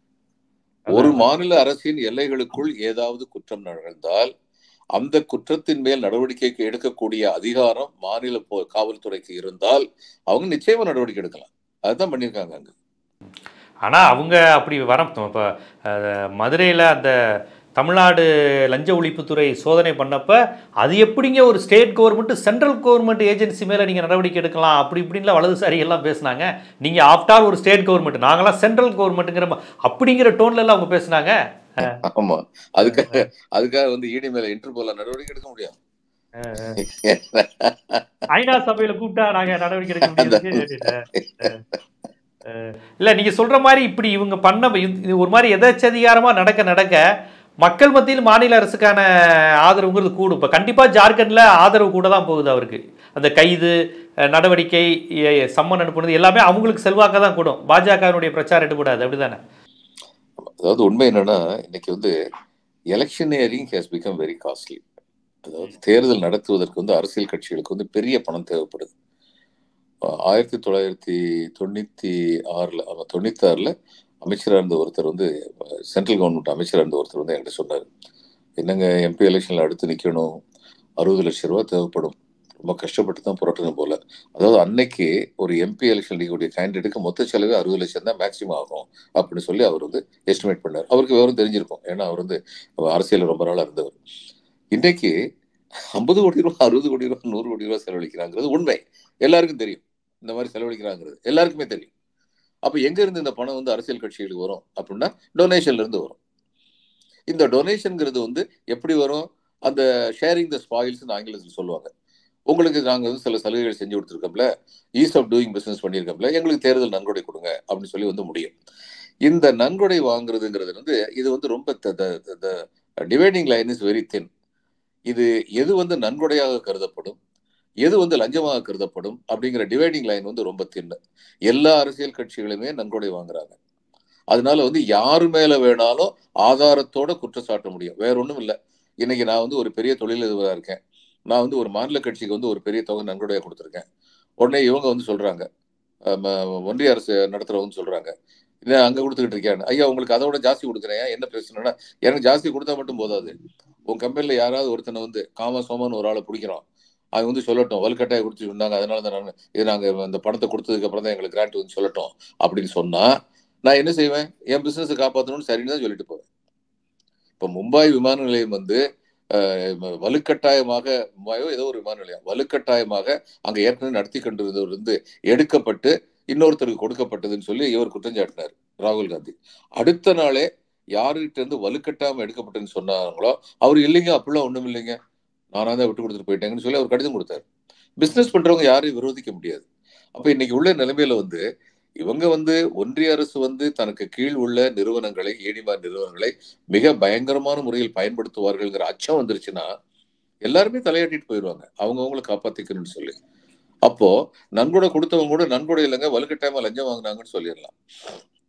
ஒரு மாநில அரசின் எல்லைகளுக்குள் ஏதாவது குற்றம் நடந்தால் அந்த குற்றத்தின் மேல் நடவடிக்கை எடுக்கக்கூடிய அதிகாரம் மாநில காவல்துறைக்கு இருந்தால் அவங்க நிச்சயமா நடவடிக்கை எடுக்கலாம். அதுதான் பண்ணியிருக்காங்க அங்க. ஆனா அவங்க அப்படி இப்போ மதுரையில் அந்த தமிழ்நாடு லஞ்ச ஒழிப்புத்துறை சோதனை பண்ணப்ப அது எப்படிங்க ஒரு state government central government agency மேலே நீங்கள் நடவடிக்கை எடுக்கலாம் அப்படி இப்படின்லாம் வலதுசாரிகள்லாம் பேசினாங்க. நீங்கள் ஆஃப்டர் ஒரு ஸ்டேட் கவர்மெண்ட், நாங்களாம் சென்ட்ரல் கவர்மெண்ட்டுங்கிற அப்படிங்கிற டோன்ல எல்லாம் அவங்க பேசினாங்க. ஆமா, அதுக்காக வந்து இடி மேல இன்டர்போல நடவடிக்கை எடுக்க முடியாது. ஐநா சபையில கூப்பிட்டா நாங்க நடவடிக்கை எடுக்க முடியாது. இல்ல நீங்க சொல்ற மாதிரி இப்படி இவங்க பண்ண ஒரு மாதிரி எதாச்சதிகாரமா நடக்க மக்கள் மத்தியில் மாநில அரசுக்கான ஆதரவுங்கிறது கூடும். இப்போ கண்டிப்பாக ஜார்க்கண்டில் ஆதரவு கூட தான் போகுது அவருக்கு. அந்த கைது நடவடிக்கை சம்மன் அனுப்புனது எல்லாமே அவங்களுக்கு செல்வாக்க தான் கூடும், பாஜகவினுடைய பிரச்சாரம் எடுபடாது, அப்படிதானே? அதாவது உண்மை என்னன்னா இன்னைக்கு வந்து electioneering has become very costly. அதாவது தேர்தல் நடத்துவதற்கு வந்து அரசியல் கட்சிகளுக்கு வந்து பெரிய பணம் தேவைப்படுது. 1996 அமைச்சராக இருந்த ஒருத்தர் வந்து சென்ட்ரல் கவர்மெண்ட் அமைச்சராக இருந்த ஒருத்தர் வந்து என்கிட்ட சொன்னார், என்னங்க எம்பி எலெக்ஷனில் அடுத்து நிற்கணும், 60 லட்சம் ரூபா தேவைப்படும், ரொம்ப கஷ்டப்பட்டு தான் புரட்டணும் போல. அதாவது அன்னைக்கு ஒரு எம்பி எலெக்ஷன் நிற்கக்கூடிய கேண்டிடேட்டுக்கு மொத்த செலவு 60 லட்சம் தான் மேக்சிமம் ஆகும் அப்படின்னு சொல்லி அவர் வந்து எஸ்டிமேட் பண்ணார். அவருக்கு விவரம் தெரிஞ்சிருக்கும், ஏன்னா அவர் வந்து அரசியல் ரொம்ப நாளாக இருந்தவர். இன்னைக்கு 50 கோடி ரூபா 60 கோடி ரூபா 100 கோடி ரூபா செலவழிக்கிறாங்கிறது உண்மை, எல்லாருக்கும் தெரியும். இந்த மாதிரி செலவழிக்கிறாங்கிறது எல்லாருக்குமே தெரியும். அப்ப எங்க இருந்து இந்த பணம் வந்து அரசியல் கட்சிகளுக்கு வரும் அப்படின்னா டொனேஷன்ல இருந்து வரும். இந்த டொனேஷன்ங்கிறது வந்து எப்படி வரும்? அந்த ஷேரிங் த ஸ்பாயில்ஸ் ஆங்கிலத்தில் சொல்லுவாங்க. உங்களுக்கு நாங்க வந்து சில சலுகைகள் செஞ்சு கொடுத்துருக்கோம்ல, ஈஸ் ஆஃப் டூயிங் பிசினஸ் பண்ணியிருக்கோம்ல, எங்களுக்கு தேர்தல் நன்கொடை கொடுங்க அப்படின்னு சொல்லி வந்து முடியும். இந்த நன்கொடை வாங்குறதுங்கிறது வந்து இது வந்து ரொம்ப dividing line is very thin. இது எது வந்து நன்கொடையாக கருதப்படும், எது வந்து லஞ்சமாக கருதப்படும் அப்படிங்கிற டிவைடிங் லைன் வந்து ரொம்ப தின்னு. எல்லா அரசியல் கட்சிகளுமே நன்கொடை வாங்குறாங்க. அதனால வந்து யாரு மேல வேணாலும் ஆதாரத்தோட குற்றச்சாட்ட முடியும், வேற ஒன்றும் இல்லை. இன்னைக்கு நான் வந்து ஒரு பெரிய தொழிலதிபராக இருக்கேன், நான் வந்து ஒரு மாநில கட்சிக்கு வந்து ஒரு பெரிய தொகை நன்கொடையாக கொடுத்துருக்கேன். உடனே இவங்க வந்து சொல்றாங்க, ஒன்றிய அரசு நடத்துறவங்க சொல்றாங்க, இல்லை அங்கே கொடுத்துக்கிட்டு இருக்கேன், ஐயா உங்களுக்கு அதை விட ஜாஸ்தி கொடுக்குறேன், என்ன பிரச்சனைனா எனக்கு ஜாஸ்தி கொடுத்தா மட்டும் போதாது, உன் கம்பெனியில் யாராவது ஒருத்தனை வந்து சோமான்னு ஒரு ஆளை பிடிக்கிறோம், அவங்க வந்து சொல்லட்டும் வலுக்கட்டாயம் கொடுத்து சொன்னாங்க, அதனால தான் நான் இது நாங்கள் அந்த பணத்தை கொடுத்ததுக்கு அப்புறம் தான் எங்களுக்கு கிராண்ட் வந்து சொல்லட்டும் அப்படின்னு சொன்னா நான் என்ன செய்வேன்? என் பிசினஸை காப்பாற்றணும்னு சரின்னு தான் சொல்லிட்டு போவேன். இப்போ மும்பாய் விமான நிலையம் வந்து வலுக்கட்டாயமாக, மும்பாயோ ஏதோ ஒரு விமான நிலையம் வலுக்கட்டாயமாக அங்கே ஏற்கனவே நடத்தி கொண்டிருந்தவர் வந்து எடுக்கப்பட்டு இன்னொருத்தருக்கு கொடுக்கப்பட்டதுன்னு சொல்லி இவர் குற்றம் சாட்டினார் ராகுல் காந்தி. அடுத்த நாளே யாருகிட்ட இருந்து வலுக்கட்டாயம் எடுக்கப்பட்டதுன்னு சொன்னாங்களோ அவர் இல்லைங்க அப்படிலாம் ஒன்றும் இல்லைங்க, நானா தான் விட்டு கொடுத்துட்டு போயிட்டேங்கன்னு சொல்லி அவர் கடிதம் கொடுத்தாரு. பிசினஸ் பண்றவங்க யாரையும் விரோதிக்க முடியாது. அப்ப இன்னைக்கு உள்ள நிலைமையில வந்து இவங்க வந்து ஒன்றிய அரசு வந்து தனக்கு கீழ் உள்ள நிறுவனங்களை, ஏடிமார் நிறுவனங்களை மிக பயங்கரமான முறையில் பயன்படுத்துவார்கள்ங்கிற அச்சம் வந்துருச்சுன்னா எல்லாருமே தலையாட்டிட்டு போயிடுவாங்க, அவங்களை காப்பாத்திக்கணும்னு சொல்லி. அப்போ நன்கொடை கொடுத்தவங்க கூட நன்கொடை இல்லைங்க வலுக்கட்டாயமா லஞ்சம் வாங்கினாங்கன்னு சொல்லிடலாம்.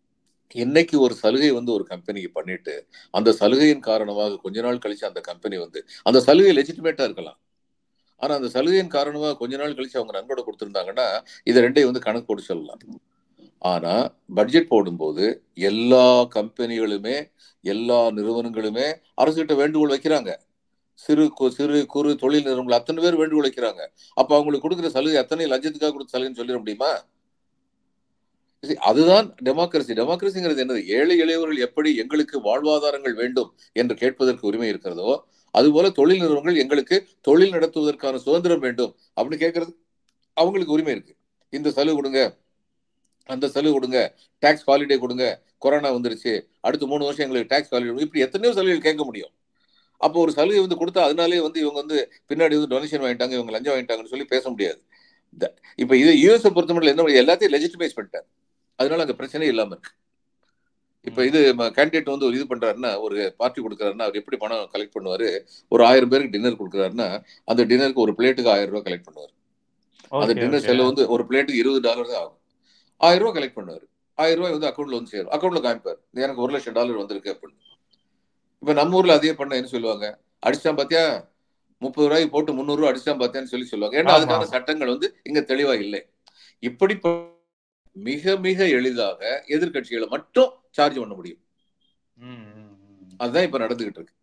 இன்னைக்கு ஒரு சலுகை வந்து ஒரு கம்பெனிக்கு பண்ணிட்டு அந்த சலுகையின் காரணமாக கொஞ்ச நாள் கழிச்சு அந்த கம்பெனி வந்து அந்த சலுகை லெஜிட்டிமேட்டா இருக்கலாம். ஆனா அந்த சலுகையின் காரணமாக கொஞ்ச நாள் கழிச்சு அவங்க நன்கொடை கொடுத்திருந்தாங்கன்னா இதை ரெண்டையும் வந்து கணக்கு போட்டு சொல்லலாம். ஆனா பட்ஜெட் போடும்போது எல்லா கம்பெனிகளுமே எல்லா நிறுவனங்களுமே அரசுகிட்ட வேண்டுகோள் வைக்கிறாங்க. சிறு குறு தொழில் நிறுவனங்கள் அத்தனை பேர் வேண்டுகோள் வைக்கிறாங்க. அப்ப அவங்களுக்கு கொடுக்குற சலுகை அத்தனை லஞ்சத்துக்காக கொடுத்த சலுகைன்னு சொல்லிட முடியுமா? அதுதான் டெமோக்ரஸி. டெமோக்ரஸிங்கிறது என்னது? ஏழை எளியவர்கள் எப்படி எங்களுக்கு வாழ்வாதாரங்கள் வேண்டும் என்று கேட்பதற்கு உரிமை இருக்கிறதோ அதுபோல தொழில் நிறுவனங்கள் எங்களுக்கு தொழில் நடத்துவதற்கான சுதந்திரம் வேண்டும் அப்படின்னு கேட்கறது அவங்களுக்கு உரிமை இருக்கு. இந்த சலுகை கொடுங்க, அந்த சலுகை கொடுங்க, டாக்ஸ் ஹாலிடே கொடுங்க, கொரோனா வந்துருச்சு அடுத்த 3 வருஷம் எங்களுக்கு டாக்ஸ் ஹாலிடே, இப்படி எத்தனையோ சலுகைகள் கேட்க முடியும். அப்போ ஒரு சலுகை வந்து கொடுத்தா அதனாலே வந்து இவங்க வந்து பின்னாடி வந்து டொனேஷன் வாங்கிட்டாங்க, இவங்க லஞ்சம் வாங்கிட்டாங்கன்னு சொல்லி பேச முடியாது. இப்ப இது யூஎஸ் பொறுத்தமட்டில் என்ன எல்லாத்தையும் லெஜிட்டிமைஸ் பண்ணிட்டார். அதனால அங்க பிரச்சனையே இல்லாம இருக்கு. இப்ப இது கேண்டிடேட் வந்து ஒரு இது பண்றாருன்னா, ஒரு பார்ட்டி கொடுக்குறாருன்னா அவர் எப்படி பணம் கலெக்ட் பண்ணுவாரு? ஒரு 1000 பேருக்கு டின்னர் கொடுக்குறாருன்னா அந்த டின்னருக்கு ஒரு பிளேட்டுக்கு ₹1000 கலெக்ட் பண்ணுவார். அந்த டின்னர் செலவு வந்து ஒரு பிளேட்டுக்கு $20 தான் ஆகும். ₹1000 கலெக்ட் பண்ணுவாரு. ₹1000 வந்து அக்கௌண்ட்ல வந்து சேரும். அக்கௌண்ட்ல காமிப்பார், எனக்கு $1,00,000 வந்திருக்கு அப்படின்னு. இப்ப நம்ம ஊர்ல அதே பண்ண என்ன சொல்லுவாங்க? அடிச்சான் பாத்தியா, ₹30 போட்டு ₹300 அடிச்சான் பாத்தியான்னு சொல்லுவாங்க. ஏன்னா அதுக்கான சட்டங்கள் வந்து இங்க தெளிவா இல்லை. இப்படி மிக மிக எளிதாக எதிர்கட்சிகளை மட்டும் சார்ஜ் பண்ண முடியும். அதுதான் இப்ப நடந்துகிட்டு இருக்கு.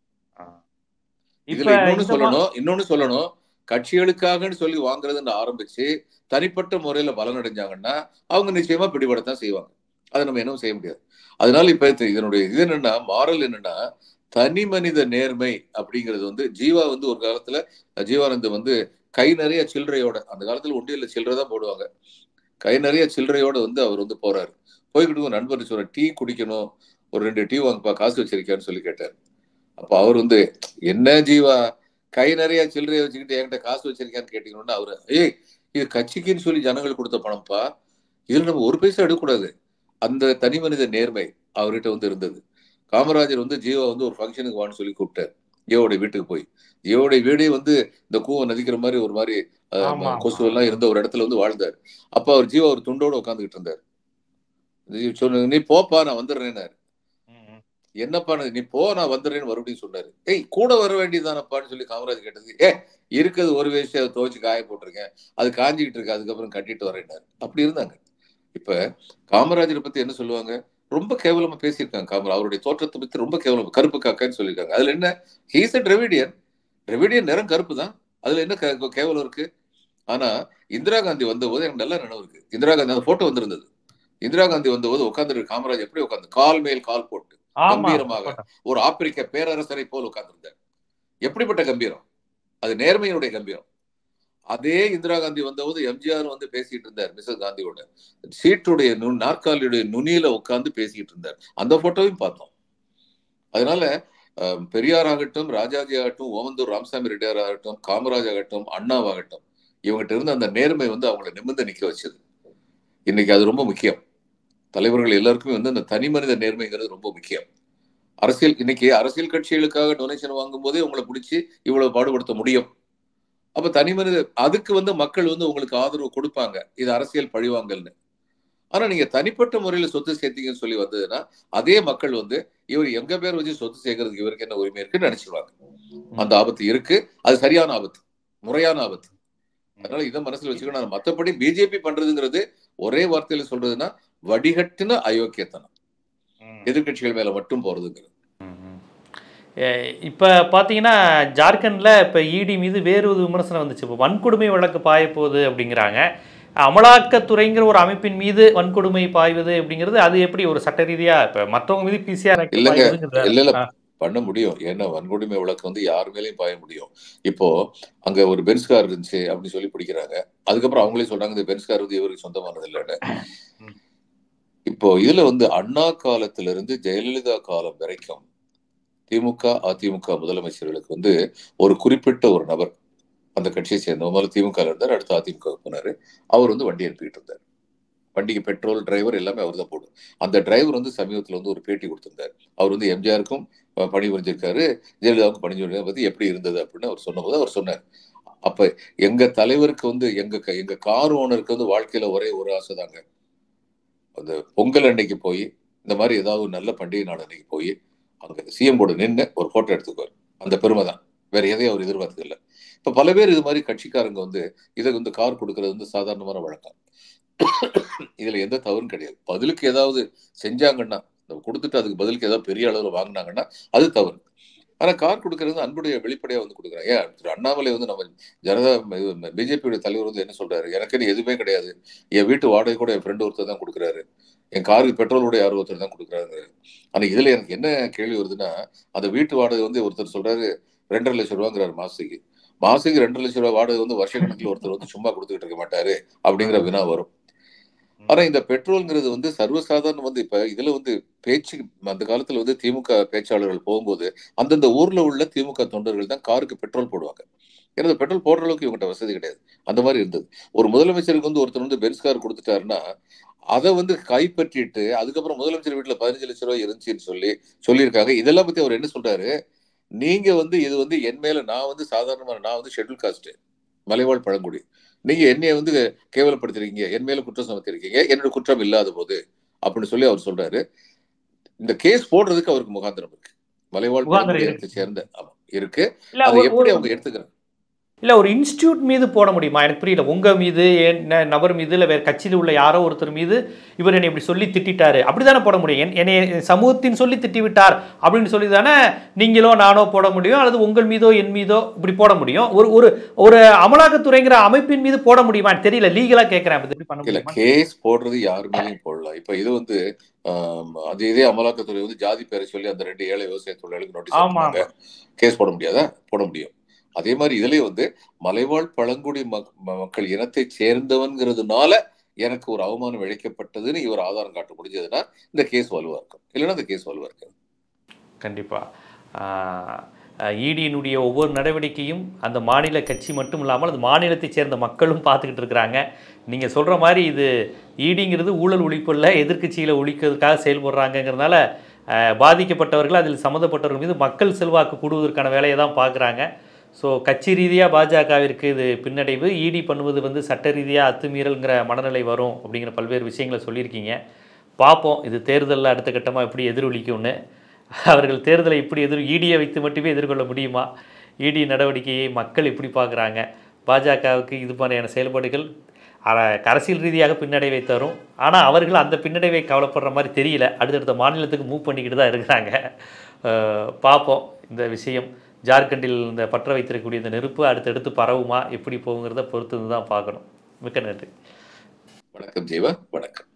இதுல இன்னொன்னு சொல்லணும், கட்சிகளுக்காக சொல்லி வாங்குறதுன்னு ஆரம்பிச்சு தனிப்பட்ட முறையில பலன் அடைஞ்சாங்கன்னா அவங்க நிச்சயமா பிடிபடத்தான் செய்வாங்க. அதை நம்ம என்ன செய்ய முடியாது. அதனால இப்ப இதனுடைய இது என்னன்னா, மாரல் என்னன்னா, தனி மனித நேர்மை அப்படிங்கிறது வந்து ஜீவா வந்து ஒரு காலத்துல ஜீவானந்தம் வந்து கை நிறைய சில்லறையோட, அந்த காலத்துல உண்டியல்ல சில்லறை தான் போடுவாங்க, கை நிறைய சில்லறையோட வந்து அவர் வந்து போறாரு. போய்கிட்டு நண்பர் சொல்ற டீ குடிக்கணும், ஒரு 2 டீ வாங்கப்பா, காசு வச்சிருக்கியான்னு சொல்லி கேட்டார். அப்ப அவர் வந்து என்ன ஜீவா கை நிறைய சில்லறையை வச்சுக்கிட்டு என்கிட்ட காசு வச்சிருக்கியான்னு கேட்டீங்கன்னா அவரு, ஏய் இது கட்சிக்குன்னு சொல்லி ஜனங்கள் கொடுத்த பணம்ப்பா, இதுல நம்ம ஒரு பைசா எடுக்கக்கூடாது. அந்த தனி மனித நேர்மை அவர்கிட்ட வந்து இருந்தது. காமராஜர் வந்து ஜீவா வந்து ஒரு ஃபங்க்ஷனுக்கு வான்னு சொல்லி கூப்பிட்டார். ஜீவாவுடைய வீட்டுக்கு போய், ஜீவாவுடைய வீடே வந்து இந்த கூவ நதிக்கிற மாதிரி ஒரு மாதிரி கொசு எல்லாம் இருந்த ஒரு இடத்துல வந்து வாழ்ந்தார். அப்ப அவர் ஜீவா ஒரு துண்டோட உட்காந்துக்கிட்டு இருந்தார். சொன்ன, நீ போப்பா நான் வந்துடுறேன்னாரு. என்னப்பா நீ போ நான் வந்துடுறேன்னு மறுபடியும் சொன்னாரு. ஏய் கூட வர வேண்டியதானப்பான்னு சொல்லி காமராஜ் கேட்டது, இருக்கிறது ஒரு வேஷ்டி அதை துவைச்சு காய போட்டிருக்கேன், அது காஞ்சிக்கிட்டு இருக்கு, அதுக்கப்புறம் கட்டிட்டு வரேன்னாரு. அப்படி இருந்தாங்க. இப்ப காமராஜரை பத்தி என்ன சொல்லுவாங்க? ரொம்ப கேவலமா பேசியிருக்காங்க. அவருடைய தோற்றத்தை பத்தி ரொம்ப கேவலம், கருப்பு காக்கான்னு சொல்லியிருக்காங்க. அதுல என்ன, ஹீஸ் அ டிராவிடியன், டிராவிடியன் நிறம் கருப்பு தான், அதுல என்ன கேவலம் இருக்கு? ஆனா இந்திரா காந்தி வந்த போது எனக்கு நல்லா நினைவு இருக்கு. இந்திரா காந்தி அந்த போட்டோ வந்திருந்தது. இந்திரா காந்தி வந்த போது உட்கார்ந்து காமராஜ் எப்படி உட்கார்ந்து கால் மேல் கால் போட்டு கம்பீரமாக ஒரு ஆப்பிரிக்க பேரரசரை போல் உட்கார்ந்திருந்தார். எப்படிப்பட்ட கம்பீரம்! அது நேர்மையினுடைய கம்பீரம். அதே இந்திரா காந்தி வந்தபோது எம்ஜிஆர் வந்து பேசிட்டு இருந்தார் மிஸ்ஸஸ் காந்தியோட, சீட்டுடைய நாற்காலியுடைய நுனியில உட்கார்ந்து பேசிட்டு இருந்தார். அந்த போட்டோவையும் பார்த்தோம். அதனால பெரியார் ஆகட்டும், ராஜாஜி ஆகட்டும், ஓமந்தூர் ராமசாமி ரெட்டியார் ஆகட்டும், காமராஜ் ஆகட்டும், அண்ணாவாகட்டும், இவங்ககிட்ட இருந்த அந்த நேர்மை வந்து அவங்களை நிமிர்ந்து நிக்க வச்சது. இன்னைக்கு அது ரொம்ப முக்கியம். தலைவர்கள் எல்லாருக்குமே வந்து அந்த தனி மனித நேர்மைங்கிறது ரொம்ப முக்கியம். இன்னைக்கு அரசியல் கட்சிகளுக்காக டொனேஷன் வாங்கும் போதே உங்களை பிடிச்சி இவ்வளவு பாடுபடுத்த முடியும். அப்ப தனி மனித அதுக்கு வந்து மக்கள் வந்து உங்களுக்கு ஆதரவு கொடுப்பாங்க, இது அரசியல் பழிவாங்கல்னு. ஆனா நீங்க தனிப்பட்ட முறையில சொத்து சேர்த்தீங்கன்னு சொல்லி வந்ததுன்னா அதே மக்கள் வந்து இவர் எங்க பேர் வச்சு சொத்து சேர்க்கறதுக்கு இவருக்கு என்ன உரிமை இருக்குன்னு நினைச்சிருவாங்க. அந்த ஆபத்து இருக்கு. அது சரியான ஆபத்து, முறையான ஆபத்து. அதனால இதை மனசுல வச்சுக்கணும். மற்றபடி பிஜேபி பண்றதுங்கிறது ஒரே வார்த்தையில சொல்றதுன்னா வடிகட்டின அயோக்கியத்தனம், எதிர்கட்சிகள் மேல மட்டும் போறதுங்கிறது. இப்போ பார்த்தீங்கன்னா ஜார்க்கண்டில் இப்போ இடி மீது வேறு ஒரு விமர்சனம் வந்துச்சு. இப்போ வன்கொடுமை வழக்கு பாய போகுது அப்படிங்கிறாங்க. அமலாக்கத்துறைங்கிற ஒரு அமைப்பின் மீது வன்கொடுமை பாய்வது அப்படிங்கிறது அது எப்படி ஒரு சட்ட ரீதியா இப்போ மற்றவங்க மீது பிசிஆர் இல்ல பண்ண முடியும். ஏன்னா வன்கொடுமை வழக்கு வந்து யார் மேலேயும் பாய முடியும். இப்போ அங்க ஒரு பென்ஸ் கார் இருந்துச்சு அப்படின்னு சொல்லி பிடிக்கிறாங்க. அதுக்கப்புறம் அவங்களே சொல்றாங்க இந்த பென்ஸ் கார் வந்து இவருக்கு சொந்தமானது இல்லைன்னு. இப்போ இதுல வந்து அண்ணா காலத்துல இருந்து ஜெயலலிதா காலம் வரைக்கும் திமுக அதிமுக முதலமைச்சர்களுக்கு வந்து ஒரு குறிப்பிட்ட ஒரு நபர் அந்த கட்சியை சேர்ந்த, முதல்ல திமுக இருந்தார், அடுத்து அதிமுக போனாரு. அவர் வந்து வண்டி அனுப்பிட்டு இருந்தார். வண்டிக்கு பெட்ரோல், டிரைவர் எல்லாமே அவர் தான் போடும். அந்த டிரைவர் வந்து சமீபத்தில் வந்து ஒரு பேட்டி கொடுத்திருந்தார். அவர் வந்து எம்ஜிஆருக்கும் பணி புரிஞ்சிருக்காரு, ஜெயலலிதாவுக்கும் பணி புரிஞ்சிருக்காரு பத்தி எப்படி இருந்தது அப்படின்னு அவர் சொன்னபோது அவர் சொன்னார், அப்ப எங்க தலைவருக்கு வந்து எங்க கார் ஓனருக்கு வந்து வாழ்க்கையில ஒரே ஒரு ஆசை தாங்க, அந்த பொங்கல் அன்னைக்கு போய் இந்த மாதிரி ஏதாவது ஒரு நல்ல பண்டிகை நாள் அன்னைக்கு போய் அங்க சிஎம் கூட நின்று ஒரு போட்டோ எடுத்துக்குவார். அந்த பெருமை தான், வேற எதையும் அவர் எதிர்பார்த்தது இல்லை. இப்ப பல பேர் இது மாதிரி கட்சிக்காரங்க வந்து இதை வந்து கார் கொடுக்கறது வந்து சாதாரணமான வழக்கம். இதுல எந்த தவறும் கிடையாது. பதிலுக்கு ஏதாவது செஞ்சாங்கன்னா, கொடுத்துட்டு அதுக்கு பதிலுக்கு ஏதாவது பெரிய அளவுல வாங்கினாங்கன்னா அது தவறு. ஆனா கார் கொடுக்கறது அன்புடைய வெளிப்படையா வந்து கொடுக்குறாங்க. ஏன் திரு அண்ணாமலை வந்து நம்ம ஜனதா பிஜேபியோட தலைவர் வந்து என்ன சொல்றாரு, எனக்குன்னு எதுவுமே கிடையாது, என் வீட்டு வாடகை கூட என் ஃப்ரெண்டு ஒருத்தர் தான் கொடுக்குறாரு, என் காருக்கு பெட்ரோல் கூட யாரும் ஒருத்தர் தான் கொடுக்குறாரு. ஆனா இதுல எனக்கு என்ன கேள்வி வருதுன்னா, அந்த வீட்டு வாடகை வந்து ஒருத்தர் சொல்றாரு 2,50,000 ரூபாங்கிறாரு மாசத்துக்கு. மாசத்துக்கு 2,00,000 ரூபாய் வாடகை வந்து வருஷ கணக்கில் ஒருத்தர் வந்து சும்மா கொடுத்துக்கிட்டு இருக்க மாட்டாரு அப்படிங்கிற வினா வரும். ஆனா இந்த பெட்ரோல்ங்கிறது வந்து சர்வசாதாரணம். வந்து இப்ப இதுல வந்து பேச்சு அந்த காலத்துல வந்து திமுக பேச்சாளர்கள் போகும்போது அந்தந்த ஊர்ல உள்ள திமுக தொண்டர்கள் தான் காருக்கு பெட்ரோல் போடுவாங்க. ஏன்னா பெட்ரோல் போடுற அளவுக்கு இவங்ககிட்ட வசதி கிடையாது. அந்த மாதிரி இருந்தது. ஒரு முதலமைச்சருக்கு வந்து ஒருத்தர் வந்து பென்ஸ் கார் கொடுத்துட்டாருன்னா அதை வந்து கைப்பற்றிட்டு அதுக்கப்புறம் முதலமைச்சர் வீட்டுல 15 லட்சம் ரூபாய் இருந்துச்சுன்னு சொல்லியிருக்காங்க. இதெல்லாம் பத்தி அவர் என்ன சொல்றாரு, நீங்க வந்து இது வந்து என் மேல, நான் வந்து சாதாரணமான, நான் வந்து ஷெட்யூல் காஸ்ட், மலைவாழ் பழங்குடி, நீங்க என்னைய வந்து கேவலப்படுத்திருக்கீங்க, என் மேல குற்றம் சுமத்திருக்கீங்க, என்னோட குற்றம் இல்லாத போது அப்படின்னு சொல்லி அவர் சொல்றாரு. இந்த கேஸ் போடுறதுக்கு அவருக்கு முகாந்திரம் இருக்கு. மலைவாழ் பழங்குடி இனத்தை சேர்ந்த இருக்கு. அதை எப்படி அவங்க எடுத்துக்கிறாங்க? இல்லை, ஒரு இன்ஸ்டியூட் மீது போட முடியுமா? எனக்கு புரியல. உங்கள் மீது, நபர் மீது, இல்லை வேறு கட்சியில் உள்ள யாரோ ஒருத்தர் மீது இவர் என்னை இப்படி சொல்லி திட்டாரு அப்படி தானே போட முடியும். என்னை சமூகத்தின் சொல்லி திட்டிவிட்டார் அப்படின்னு சொல்லி தானே நீங்களோ நானோ போட முடியும், அல்லது உங்கள் மீதோ என் மீதோ இப்படி போட முடியும். ஒரு ஒரு ஒரு அமலாக்கத்துறைங்கிற அமைப்பின் மீது போட முடியுமா தெரியல. லீகலாக கேட்குறேன். இப்படி பண்ண முடியல. கேஸ் போடுறது யாரு மேலேயும் போடலாம். இப்போ இது வந்து அது இதே அமலாக்கத்துறை வந்து ஜாதி பேரை சொல்லி அந்த 2 ஏழை விவசாய தொழிலாளர்களுக்கு நோட்டீஸ் அனுப்புனாங்க. கேஸ் போட முடியாதா? போட முடியும். அதே மாதிரி இதுலயே வந்து மலைவாழ் பழங்குடி மக்கள் இனத்தை சேர்ந்தவன்கிறதுனால எனக்கு ஒரு அவமானம் இழைக்கப்பட்டதுன்னு இவர் ஆதாரம் காட்ட முடிஞ்சதுன்னா இந்த கேஸ் வலுவா இருக்கும். இல்லைன்னா இந்த கேஸ் வலுவா இருக்காது. கண்டிப்பா. ஈடியினுடைய ஒவ்வொரு நடவடிக்கையும் அந்த மாநில கட்சி மட்டும் இல்லாமல் அது மாநிலத்தை சேர்ந்த மக்களும் பார்த்துக்கிட்டு இருக்கிறாங்க. நீங்கள் சொல்கிற மாதிரி இது ஈடிங்கிறது ஊழல் ஒழிப்பில் எதிர்க்கட்சியில் ஒழிக்கிறதுக்காக செயல்படுறாங்கங்கிறதுனால பாதிக்கப்பட்டவர்கள், அதில் சம்மந்தப்பட்டவர்கள் மீது மக்கள் செல்வாக்கு கூடுவதற்கான வேலையை தான் பார்க்குறாங்க. ஸோ கட்சி ரீதியாக பாஜகவிற்கு இது பின்னடைவு, இடி பண்ணுவது வந்து சட்ட ரீதியாக அத்துமீறல்ங்கிற மனநிலை வரும் அப்படிங்கிற பல்வேறு விஷயங்களை சொல்லியிருக்கீங்க. பார்ப்போம் இது தேர்தலில் அடுத்த கட்டமாக எப்படி எதிரொலிக்கும்னு. அவர்கள் தேர்தலை இப்படி இடியை வைத்து மட்டுமே எதிர்கொள்ள முடியுமா? இடி நடவடிக்கையை மக்கள் எப்படி பார்க்குறாங்க? பாஜகவுக்கு இது மாதிரியான செயல்பாடுகள் அரசியல் ரீதியாக பின்னடைவை தரும். ஆனால் அவர்கள் அந்த பின்னடைவை கவலைப்படுற மாதிரி தெரியல. அடுத்தடுத்த மாநிலத்துக்கு மூவ் பண்ணிக்கிட்டு தான் இருக்கிறாங்க. பார்ப்போம் இந்த விஷயம். ஜார்க்கண்டில் இந்த பற்ற வைத்திருக்கக்கூடிய இந்த நெருப்பு அடுத்தடுத்து பரவுமா, எப்படி போகுங்கிறத பொறுத்து தான் பார்க்கணும். மிக்க நன்றி. வணக்கம் ஜீவா. வணக்கம்.